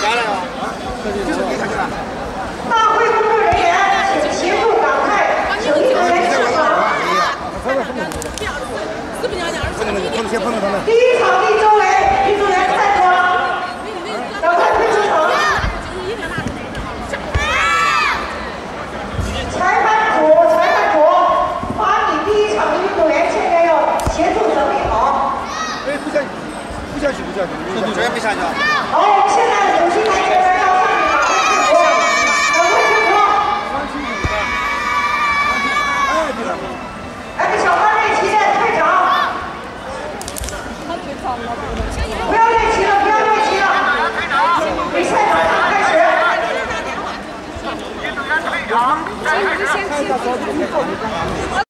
大会工作人员请协助党派球运动员上场。第一场地周围运动员站桩，赶快退出场。裁判组，把你第一场的运动员现在要协助整理好。 哎，不下去，这也没下去。 好，我们现在主席台这边要上去赶快清除。来个小花队旗队长。不要练旗了，比赛马上开始。 运动员退场，再开始。